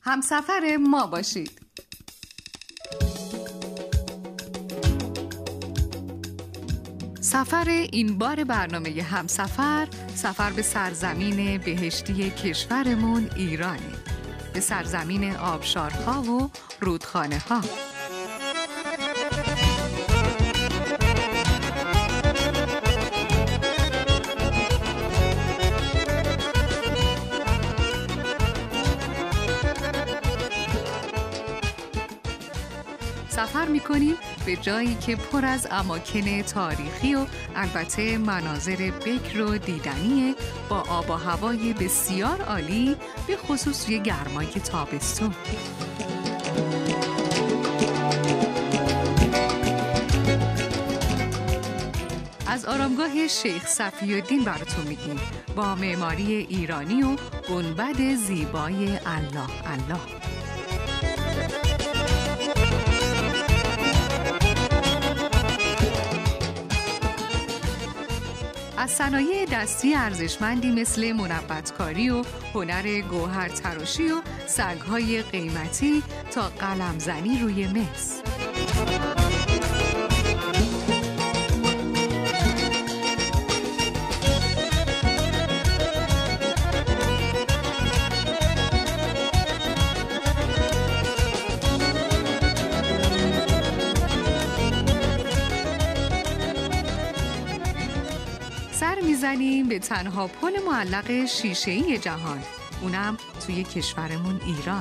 همسفر ما باشید. سفر این بار برنامه همسفر، سفر به سرزمین بهشتی کشورمون ایرانه، به سرزمین آبشارها و رودخانه ها. سفر می‌کنیم به جایی که پر از اماکن تاریخی و البته مناظر بکر و دیدنیه، با آب و هوای بسیار عالی، به خصوص توی گرمای تابستون. از آرامگاه شیخ صفی‌الدین براتون میگیم، با معماری ایرانی و گنبد زیبای الله الله. از صنایع دستی ارزشمندی مثل منبت‌کاری و هنر گوهر تراشی و سنگ‌های قیمتی تا قلمزنی روی مس. سر میزنیم به تنها پل معلق شیشه‌ای جهان، اونم توی کشورمون ایران.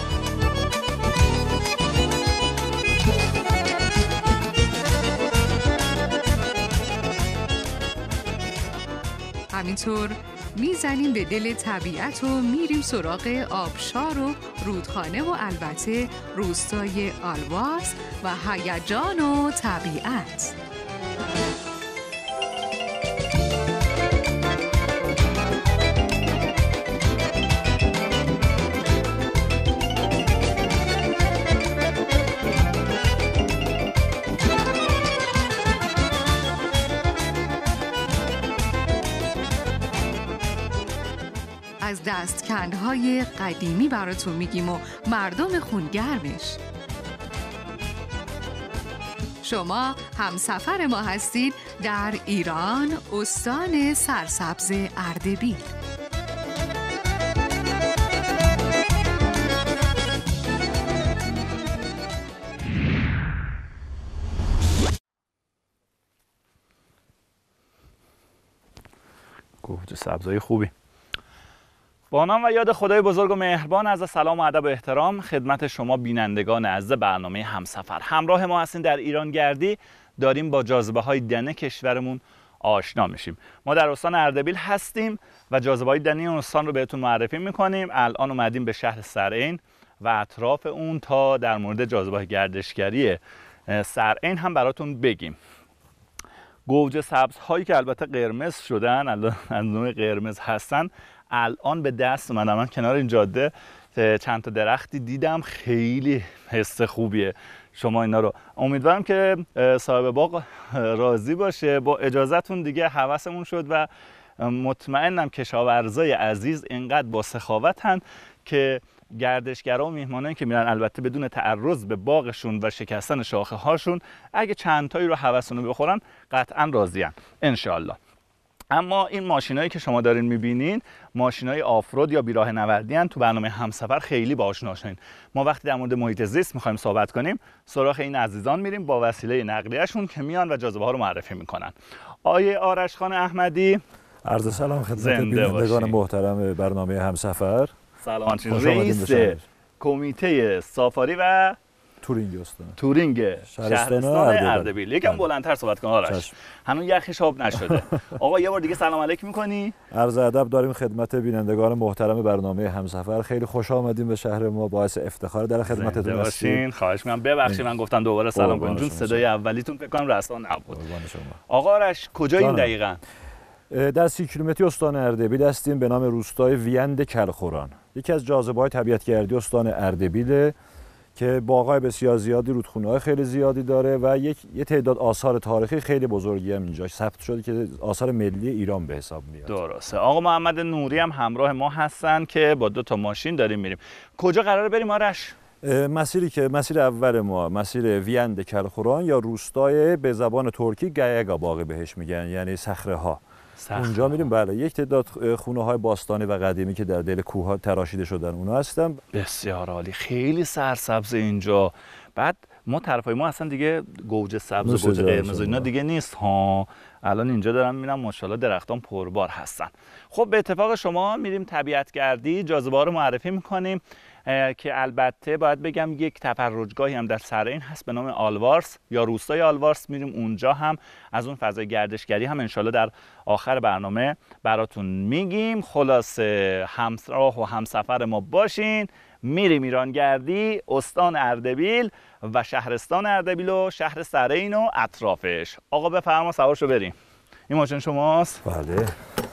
همینطور میزنیم به دل طبیعت و میریم سراغ آبشار و رودخانه و البته روستای آلواس و هیجان و طبیعت. از دستکندهای قدیمی براتون میگیم و مردم خونگرمش. شما همسفر ما هستید در ایران، استان سرسبز اردبیل. گفت سبزای خوبی. با نام و یاد خدای بزرگ و مهربان، عرض سلام و ادب و احترام خدمت شما بینندگان عزیز برنامه همسفر. همراه ما هستین در ایران گردی، داریم با جاذبه‌های دنه کشورمون آشنا میشیم. ما در استان اردبیل هستیم و جاذبه‌های دنه اون استان رو بهتون معرفی میکنیم. الان اومدیم به شهر سرعین و اطراف اون تا در مورد جاذبه‌های گردشگری سرعین هم براتون بگیم. گوجه سبزهایی که البته قرمز شدن، از نوع قرمز هستن، الان به دست اومدم. من کنار این جاده چند تا درختی دیدم، خیلی حس خوبیه. شما اینا رو امیدوارم که صاحب باغ راضی باشه. با اجازهتون دیگه هوسمون شد و مطمئنم کشاورزای عزیز اینقدر با سخاوتن که گردشگرا و میهمانایی که میرن، البته بدون تعرض به باغشون و شکستن شاخه هاشون، اگه چند تایی رو هوسونو بخورن قطعا راضیان ان شاء الله. اما این ماشینایی که شما دارین میبینین ماشینای آفرود یا بیراه نوردی ان. تو برنامه همسفر خیلی باهاشون آشنایین. ما وقتی در مورد محیط زیست میخوایم صحبت کنیم، سراغ این عزیزان میریم با وسیله نقلیه‌شون که میان و جاذبه ها رو معرفی میکنن. آیه آرش خان احمدی، عرض سلام خدمت بینندگان محترم برنامه همسفر. سلام. رئیس کمیته سافاری و تورینگ شهرستان اردبیل. یکم بلندتر صحبت کن آرش، هنوز یخش آب نشده. آقا یه بار دیگه سلام علیک میکنی؟ عرض ادب داریم خدمت بینندگان محترم برنامه همسفر. خیلی خوش آمدین به شهر ما، باعث افتخار در خدمتتون هستیم. خواهش می‌کنم، ببخشید من گفتم دوباره سلام کنیم چون صدای اولیتون فکر کنم رسان نبود. آقا آرش کجا این دقیقاً؟ در 30 کیلومتری استان اردبیل هستیم به نام روستای ویند کلخوران. یکی از جاذبه‌های طبیعت‌گردی استان اردبیل که باغ‌های بسیار زیادی، رودخونه‌های خیلی زیادی داره و یه تعداد آثار تاریخی خیلی بزرگی هم اینجا ثبت شده که آثار ملی ایران به حساب میاد. درسته. آقا محمد نوری هم همراه ما هستن که با 2 تا ماشین داریم میریم. کجا قراره بریم آرش؟ مسیر اول ما مسیر ویند کلخوران یا روستای به زبان ترکی گیاگا باغی بهش میگن، یعنی صخره ها. اونجا میریم. بله، یک تعداد خونه‌های باستانی و قدیمی که در دل کوه‌ها تراشیده شدن اونا هستن. بسیار عالی، خیلی سرسبز اینجا. بعد ما طرفای ما اصلا دیگه گوجه سبز و گوجه قرمز اینا دیگه نیست ها. الان اینجا دارم میبینم ماشاءالله درختان پربار هستن. خب به اتفاق شما میریم طبیعت گردی، جاذبه ها رو معرفی میکنیم که البته باید بگم یک تفرجگاهی هم در سرین هست به نام آلوارس یا روستای آلوارس. میریم اونجا هم از اون فضای گردشگری هم انشالله در آخر برنامه براتون میگیم. خلاصه همراه و همسفر ما باشین. میریم ایران گردی، استان اردبیل و شهرستان اردبیل و شهر سرین و اطرافش. آقا بفرما سوار شو بریم. این ماشین شماست؟ بله.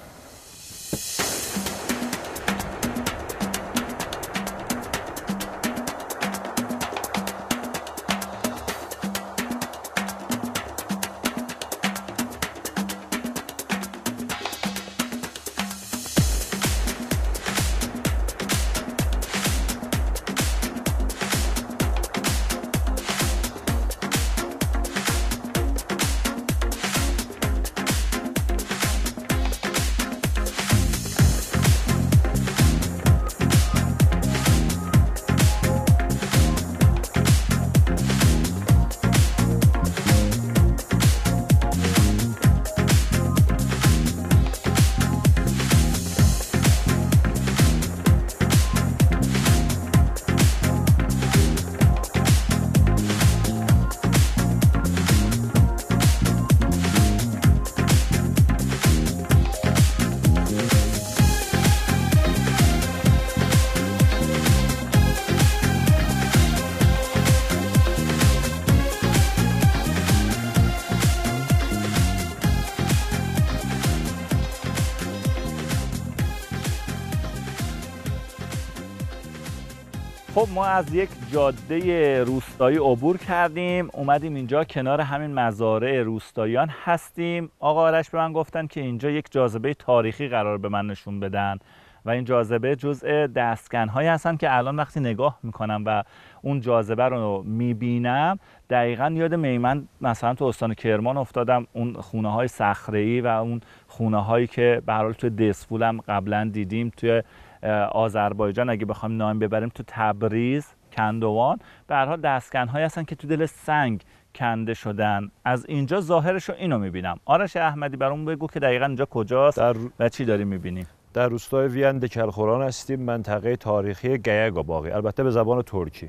خب ما از یک جاده روستایی عبور کردیم، اومدیم اینجا کنار همین مزارع روستاییان هستیم. آقا آرش به من گفتن که اینجا یک جاذبه تاریخی قرار به من نشون بدن و این جاذبه جزء دستکن‌هایی هستن که الان وقتی نگاه میکنم و اون جاذبه رو میبینم دقیقاً یاد میمن مثلا تو استان کرمان افتادم، اون خونه‌های صخره‌ای و اون خونه‌هایی که به هر حال توی دسفول هم قبلا دیدیم، توی آذربایجان اگه بخوایم نام ببریم، تو تبریز، کندوان، به هر حال دستکن‌هایی هستن که تو دل سنگ کنده شدن. از اینجا ظاهرش رو اینو میبینم. آرش احمدی برام بگو که دقیقاً اینجا کجاست و چی داریم میبینیم؟ در روستای ویند کلخوران هستیم، منطقه تاریخی گیاگا باغی، البته به زبان ترکی.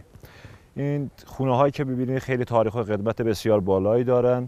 این خونه‌هایی که می‌بینید خیلی تاریخ و قدمت بسیار بالایی دارن.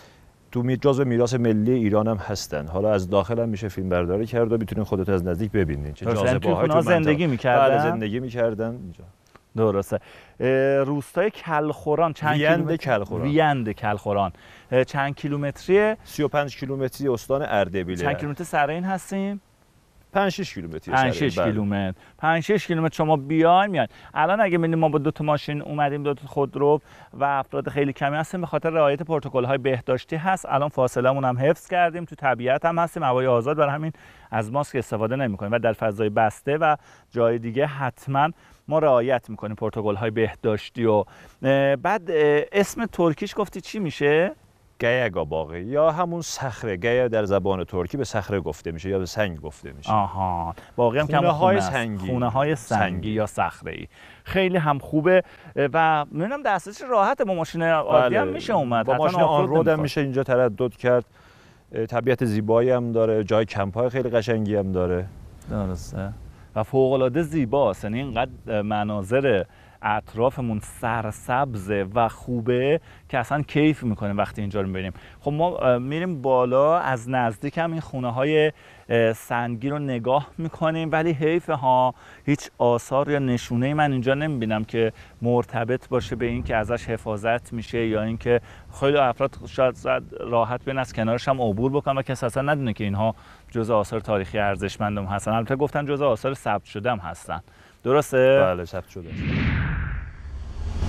تو جزو میراث ملی ایران هم هستن. حالا از داخل هم میشه فیلم برداری کرد و میتونید خودت از نزدیک ببینید چه جاذبه‌هایی تو زندگی می‌کردن. بله، زندگی می‌کردن اینجا. درسته. روستای کلخوران چند ویند کلخوران چند کیلومتریه؟ 35 کیلومتری استان اردبیل. چند کیلومتر سرین هستیم؟ 5-6 کیلومتر. 5-6 کیلومتر. 5-6 کیلومتر شما میاد. الان اگه ببینید ما با 2 تا ماشین اومدیم، 2 تا خودرو و افراد خیلی کمی هستیم، به خاطر رعایت پروتکل‌های بهداشتی هست. الان فاصله‌مون هم حفظ کردیم، تو طبیعت هم هستیم، هوای آزاد، برای همین از ماسک استفاده نمی‌کنیم و در فضای بسته و جای دیگه حتما ما رعایت می‌کنیم پروتکل‌های بهداشتی. و بعد اسم ترکیش گفتی چی میشه؟ گیاگا باغی یا همون صخره. گیا در زبان ترکی به صخره گفته میشه یا به سنگ گفته میشه. آها، باقی هم خونه‌های سنگی. خونه‌های سنگی یا صخره‌ای. خیلی هم خوبه و میبینم دسترسی راحته، با ماشین عادی هم میشه اومد، با ماشین آن رود هم میشه اینجا تردد کرد. طبیعت زیبایی هم داره، جای کمپ‌های خیلی قشنگی هم داره. درسته. و فوق‌العاده زیباست، یعنی اینقدر مناظر اطرافمون سرسبزه و خوبه که اصلا کیف میکنیم وقتی اینجا رو میبینیم. خب ما میریم بالا، از نزدیک هم این خونه های سنگی رو نگاه میکنیم، ولی حیفه ها، هیچ آثار یا نشونه من اینجا نمیبینم که مرتبط باشه به این که ازش حفاظت میشه یا اینکه خیلی افراد شاید راحت بین از کنارش هم عبور بکنن و کسی اصلا ندونه که اینها جزء آثار تاریخی ارزشمند هم هستن. البته گفتن جزء آثار ثبت شده هم هستن. درسته؟ بله، ثبت شده.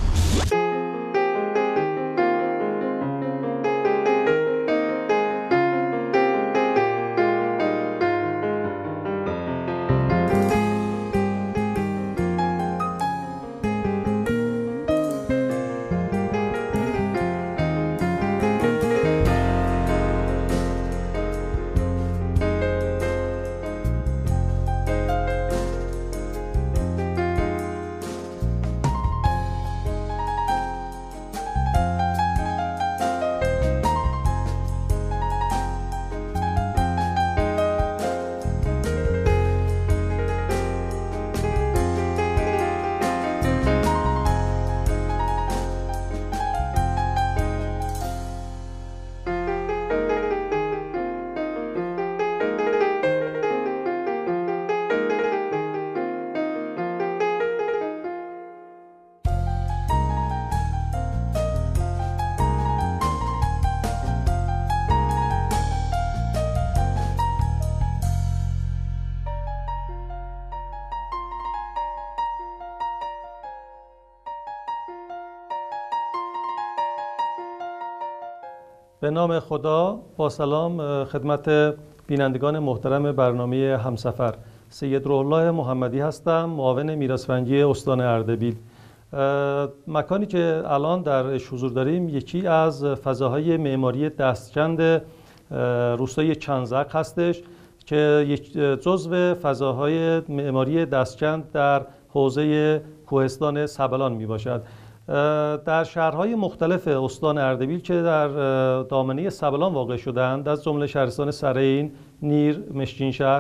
به نام خدا. با سلام خدمت بینندگان محترم برنامه همسفر. سید روح‌الله محمدی هستم، معاون میراث‌رنگی استان اردبیل. مکانی که الان درش حضور داریم یکی از فضاهای معماری دستچند روستای چنزق هستش که جزو فضاهای معماری دستچند در حوزه کوهستان سبلان می باشد. در شهرهای مختلف استان اردبیل که در دامنه سبلان واقع شده‌اند، از جمله شهرستان سرین، نیر، مشکین شهر،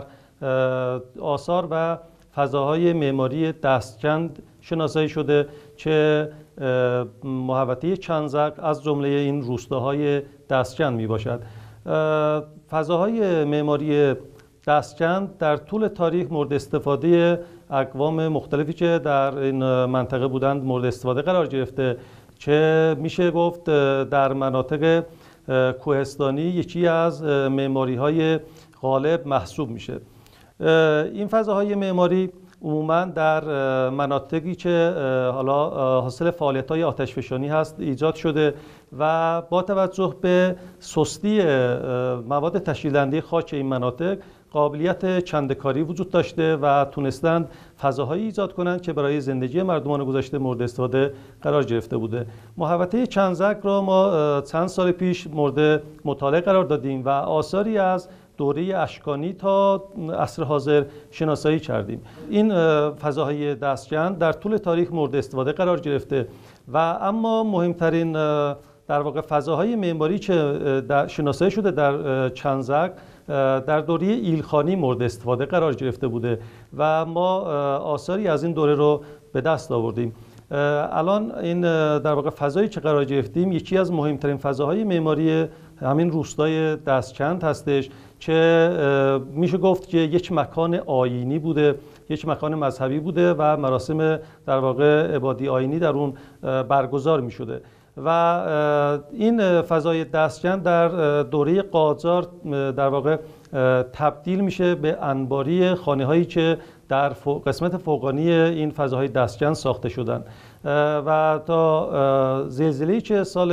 آثار و فضاهای معماری دستچند شناسایی شده که محوطه چنزق از جمله این روستاهای دستچند می باشد. فضاهای معماری دستچند در طول تاریخ مورد استفاده اقوام مختلفی که در این منطقه بودند مورد استفاده قرار گرفته، که میشه گفت در مناطق کوهستانی یکی از معماری‌های غالب محسوب میشه. این فضاهای معماری عموماً در مناطقی که حالا حاصل فعالیت‌های آتشفشانی هست ایجاد شده و با توجه به سستی مواد تشکیل دهنده خاک این مناطق قابلیت چندکاری وجود داشته و تونستند فضاهایی ایجاد کنند که برای زندگی مردمان گذشته مورد استفاده قرار گرفته بوده. محوطه چنزق را ما چند سال پیش مورد مطالعه قرار دادیم و آثاری از دوره اشکانی تا عصر حاضر شناسایی کردیم. این فضاهای دستچند در طول تاریخ مورد استفاده قرار گرفته و اما مهمترین در واقع فضاهای معماری که شناسایی شده در چنزق در دوره ایلخانی مورد استفاده قرار گرفته بوده و ما آثاری از این دوره رو به دست آوردیم. الان این در واقع فضایی که قرار گرفتیم یکی از مهمترین فضاهای معماری همین روستای دستچند هستش که میشه گفت که یک مکان آیینی بوده، یک مکان مذهبی بوده و مراسم در واقع عبادی آیینی در اون برگزار میشده و این فضای دستچند در دوره قاجار در واقع تبدیل میشه به انباری خانه‌هایی که در قسمت فوقانی این فضاهای دستچند ساخته شدن و تا زلزله‌ای که سال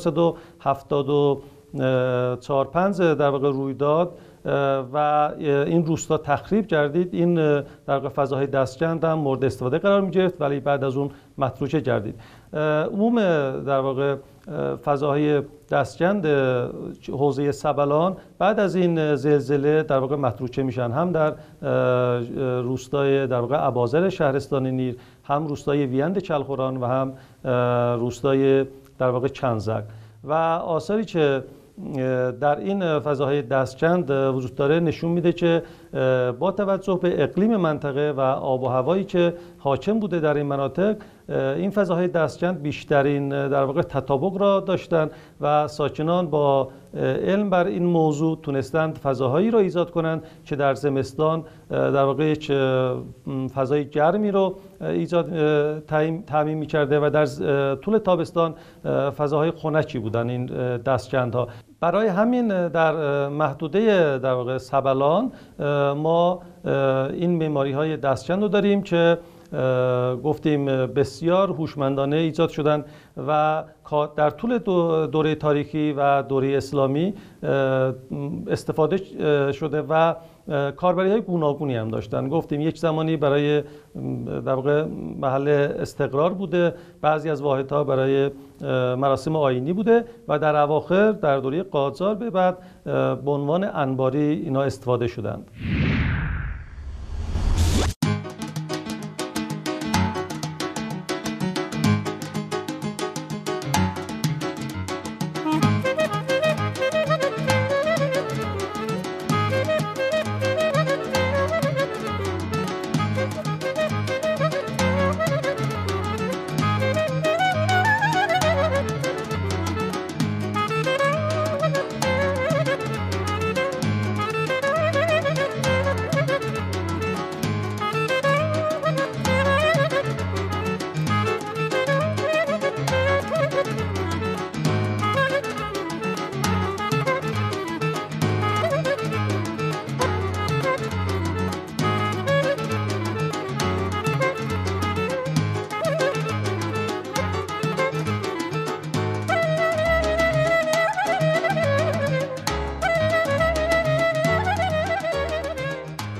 1374-5 در واقع روی داد و این روستا تخریب گردید، این در واقع فضاهای دستچند هم مورد استفاده قرار می گرفت ولی بعد از اون متروکه گردید. عموم در واقع فضاهای دستچند حوزه سبلان بعد از این زلزله در واقع متروکه میشن، هم در روستای در واقع اباذر شهرستان نیر، هم روستای ویند چلخوران و هم روستای در واقع چنزق. و آثاری که در این فضاهای دستچند وجود داره نشون میده که با توجه به اقلیم منطقه و آب و هوایی که حاکم بوده در این مناطق، این فضاهای دستچند بیشترین در واقع تطابق را داشتند و ساکنان با علم بر این موضوع تونستند فضاهایی را ایجاد کنند که در زمستان در واقع یک فضای گرمی رو تامین می‌کرده و در طول تابستان فضاهای خنکی بودن این دستچندها. برای همین در محدوده در واقع سبلان ما این معماری‌های دستچند رو داریم که گفتیم بسیار هوشمندانه ایجاد شدن و در طول دوره تاریخی و دوره اسلامی استفاده شده و کاربری‌های گوناگونی هم داشتن. گفتیم یک زمانی برای در واقع محل استقرار بوده، بعضی از واحدها برای مراسم آیینی بوده و در اواخر در دوره قاجار به بعد به عنوان انباری اینا استفاده شدند.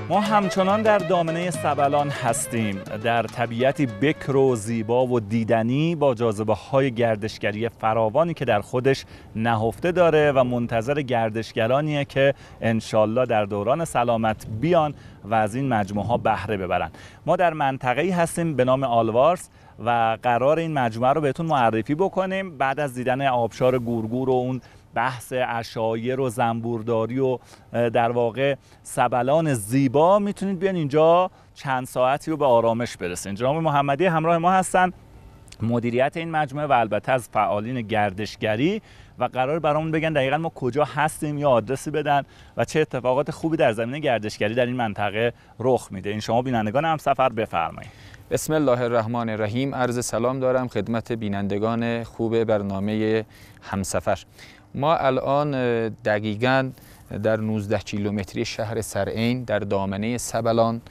ما همچنان در دامنه سبلان هستیم، در طبیعتی بکر و زیبا و دیدنی با جاذبه‌های گردشگری فراوانی که در خودش نهفته داره و منتظر گردشگرانیه که انشالله در دوران سلامت بیان و از این مجموعه ها بهره ببرن. ما در منطقه‌ای هستیم به نام آلوارس و قرار این مجموعه رو بهتون معرفی بکنیم. بعد از دیدن آبشار گورگور و اون بحث عشایر و زنبورداری و در واقع سبلان زیبا میتونید بیان اینجا چند ساعتی رو به آرامش برسین. جناب محمدی همراه ما هستن، مدیریت این مجموعه و البته از فعالین گردشگری، و قرار برامون بگن دقیقاً ما کجا هستیم یا آدرسی بدن و چه اتفاقات خوبی در زمینه گردشگری در این منطقه رخ میده. این شما بینندگان همسفر بفرمایید. بسم الله الرحمن الرحیم. عرض سلام دارم خدمت بینندگان خوب برنامه همسفر. ما الان دقیقاً در 19 کیلومتری شهر سرعین در دامنه سبلان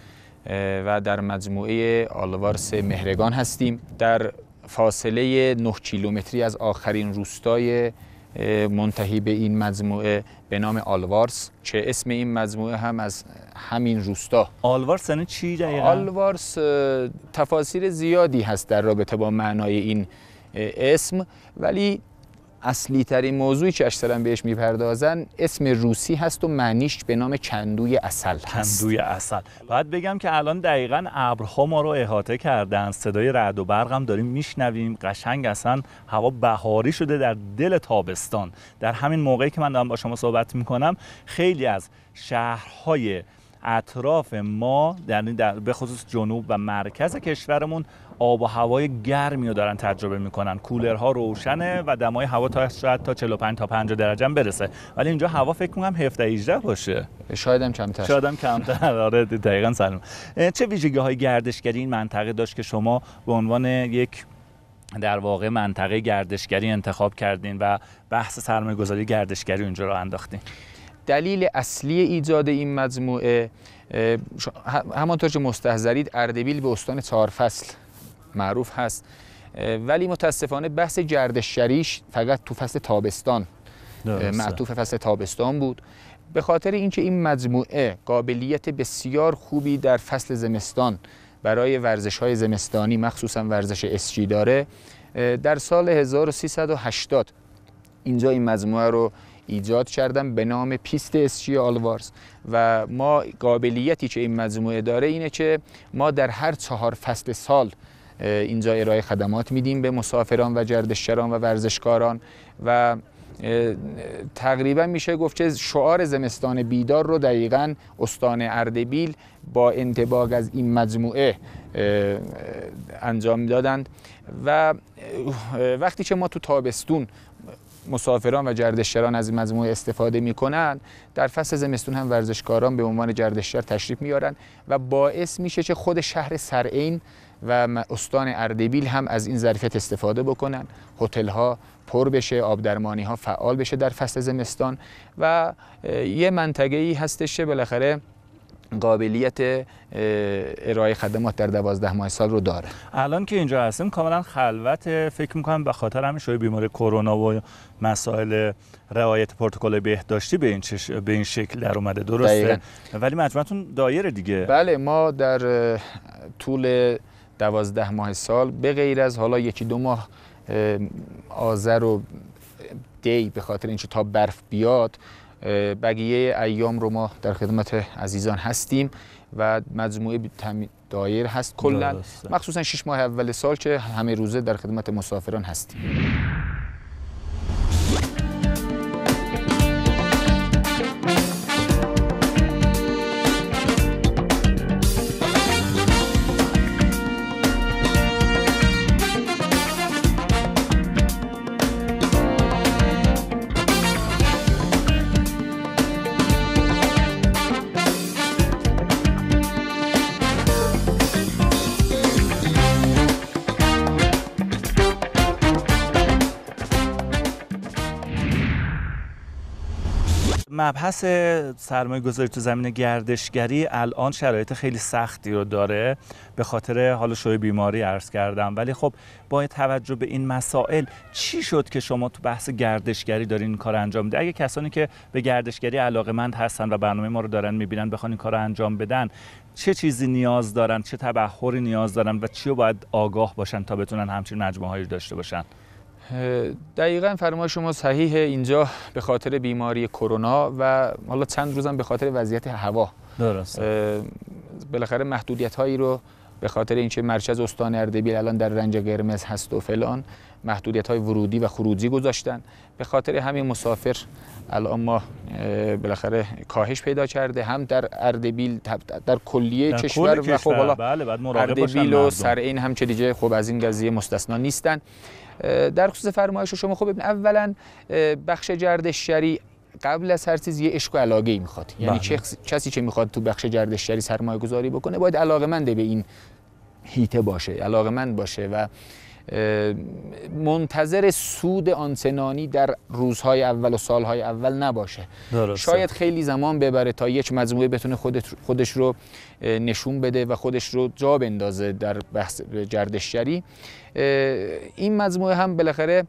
و در مجموعه آلوارس مهرگان هستیم، در فاصله 9 کیلومتری از آخرین روستای منتهی به این مجموعه به نام آلوارس، که اسم این مجموعه هم از همین روستا. آلوارس یعنی چی دقیقاً؟ آلوارس تفاسیر زیادی هست در رابطه با معنای این اسم، ولی اصلی ترین موضوعی که اکثرا بهش میپردازن اسم روسی هست و معنیش به نام کندوی عسل هست. کندوی عسل. باید بگم که الان دقیقاً ابرها ما رو احاطه کردن، صدای رعد و برق هم داریم میشنویم، قشنگ اصلا هوا بهاری شده در دل تابستان. در همین موقعی که من دارم با شما صحبت میکنم خیلی از شهرهای اطراف ما در به خصوص جنوب و مرکز کشورمون آب و هوای گرمی رو دارن تجربه میکنن. کولرها روشنه و دمای هوا تا شاید تا 45 تا 50 درجه هم برسه، ولی اینجا هوا فکر میکنم 17 18 باشه، شاید هم کمتر. شاید هم کمتر. آره دقیقاً. سلام. چه ویژگی‌های گردشگری این منطقه داشت که شما به عنوان یک در واقع منطقه گردشگری انتخاب کردین و بحث سرمایه‌گذاری گردشگری اونجا رو انداختین؟ دلیل اصلی ایجاد این مجموعه همانطور که مستحضرید اردبیل به استان 4 فصل معروف هست، ولی متاسفانه بحث گردشگریش فقط تو فصل تابستان معطوف فصل تابستان بود. به خاطر اینکه این مجموعه قابلیت بسیار خوبی در فصل زمستان برای ورزش‌های زمستانی مخصوصا ورزش اسکی داره، در سال 1380 اینجا این مجموعه رو ایجاد کردم به نام پیست اسکی آلوارس و ما قابلیتی که این مجموعه داره اینه که ما در هر 4 فصل سال اینجا ارائه خدمات میدیم به مسافران و گردشگران و ورزشکاران و تقریبا میشه گفت که شعار زمستان بیدار رو دقیقاً استان اردبیل با انطباق از این مجموعه انجام دادند و وقتی که ما تو تابستون مسافران و گردشگران از این مجموعه استفاده میکنن، در فصل زمستون هم ورزشکاران به عنوان گردشگر تشریف میارن و باعث میشه که خود شهر سرعین و استان اردبیل هم از این ظرفیت استفاده بکنن، هتل ها پر بشه، آبدرمانی ها فعال بشه در فصل زمستان و یه منطقه‌ای هستش که بالاخره قابلیت ارائه خدمات در 12 ماه سال رو داره. الان که اینجا هستیم کاملا خلوت، فکر میکنم به خاطر همین شوی بیماری کرونا و مسائل رعایت پروتکل بهداشتی به این شکل در اومده، درسته؟ دقیقاً. ولی مجموعتون دایره دیگه. بله، ما در طول 12 ماه سال به غیر از حالا 1-2 ماه آذر و دی به خاطر اینکه تا برف بیاد، بقیه ایام رو ما در خدمت عزیزان هستیم و مجموعه دایر هست کلا، مخصوصا 6 ماه اول سال که همه روزه در خدمت مسافران هستیم. مبحث سرمایه‌گذاری تو زمین گردشگری الان شرایط خیلی سختی رو داره به خاطر حالا شوی بیماری عرض کردم، ولی خب با توجه به این مسائل چی شد که شما تو بحث گردشگری دارین این کار انجام میدید؟ اگه کسانی که به گردشگری علاقه‌مند هستن و برنامه ما رو دارن میبینن بخوان این کار رو انجام بدن، چه چیزی نیاز دارن، چه تبحری نیاز دارن و چی رو باید آگاه باشن تا بتونن همچین مجموعه‌ای داشته باشن؟ دقیقاً فرمای شما صحیحه. اینجا به خاطر بیماری کرونا و حالا چند روزم به خاطر وضعیت هوا درسته بالاخره محدودیت‌هایی رو به خاطر اینکه مرکز استان اردبیل الان در رنج قرمز هست و فلان محدودیت‌های ورودی و خروجی گذاشتن. به خاطر همین مسافر الان ما بالاخره کاهش پیدا کرده، هم در اردبیل در کلیه کشور و خب حالا اردبیل و سرعین هم که دیگه خب از این قضیه مستثنا نیستن. در خصوص فرمایش شما خب ببین، اولا بخش گردشگری قبل از هر چیز یه عشق و علاقه‌ای میخواد. یعنی کسی که میخواد تو بخش گردشگری سرمایه گذاری بکنه باید علاقه‌مند به این هیته باشه، علاقه‌مند باشه و منتظر سود آنچنانی در روزهای اول و سالهای اول نباشه. شاید خیلی زمان ببره تا یک مجموعه بتونه خودش رو نشون بده و خودش رو جا بندازه در بحث گردشگری. این مجموعه هم بالاخره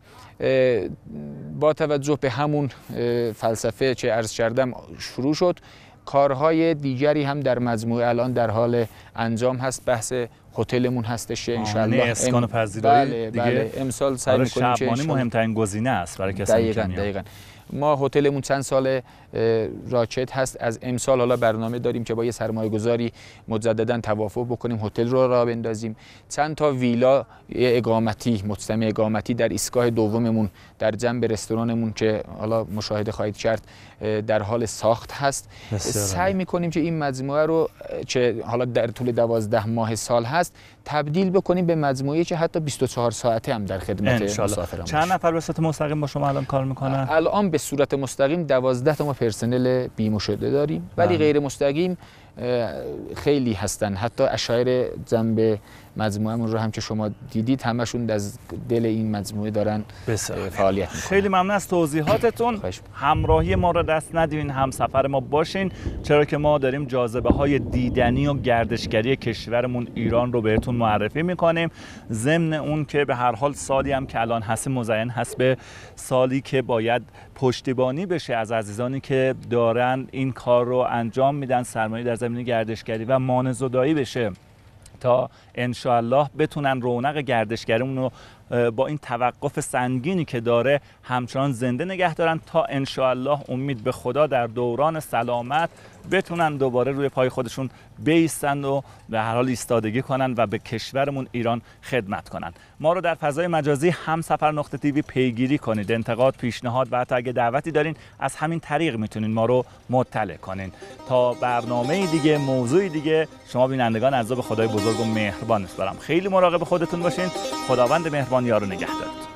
با توجه به همون فلسفه که عرض کردم شروع شد. کارهای دیگری هم در مجموعه الان در حال انجام هست. بحث هتلمون هستش ان شاء الله، اسکان پذیرایی بله امسال سعی می‌کنیم که شبانه مهمترین گزینه است برای کسانی که دقیقاً ما هتلمون چند سال راکت هست. از امسال حالا برنامه داریم که با یه سرمایه‌گذاری مجددا توافق بکنیم هتل رو راه بندازیم. چند تا ویلا اقامتی، مجتمع اقامتی در ایستگاه دوممون در جنب رستورانمون که حالا مشاهده خواهید کرد در حال ساخت هست. سعی می‌کنیم که این مجموعه رو که حالا در طول 12 ماه سال هست تبدیل بکنیم به مجموعه‌ای که حتی 24 ساعته هم در خدمت مسافران. چند نفر به صورت مستقیم با شما الان کار می‌کنن؟ الان به صورت مستقیم 12 تا ما پرسنل بیمه شده داریم، ولی غیر مستقیم خیلی هستن. حتی اشایر جنب مجموعه‌مون رو هم که شما دیدید همشون از دل این مجموعه دارن فعالیت میکنن. خیلی ممنون از توضیحاتتون. همراهی ما رو دست ندین، همسفر ما باشین، چرا که ما داریم جاذبه‌های دیدنی و گردشگری کشورمون ایران رو بهتون معرفی میکنیم. ضمن اون که به هر حال سالی هم که الان هست مزین هست به سالی که باید پشتیبانی بشه از عزیزانی که دارن این کار رو انجام میدن، سرمایه در زمینه گردشگری و مانع‌زدایی بشه تا انشاءالله بتونن رونق گردشگریمون رو با این توقف سنگینی که داره همچنان زنده نگه دارن تا انشاءالله امید به خدا در دوران سلامت بتونن دوباره روی پای خودشون بایستن و به هر حال ایستادگی کنن و به کشورمون ایران خدمت کنن. ما رو در فضای مجازی همسفر.tv پیگیری کنید. انتقاد، پیشنهاد و حتی اگه دعوتی دارین از همین طریق میتونین ما رو مطلع کنین. تا برنامه دیگه، موضوع دیگه، شما بینندگان عزیز به خدای بزرگ و مهربان میسپارم. خیلی مراقب خودتون باشین. خداوند مهربان یار و نگهدارتون.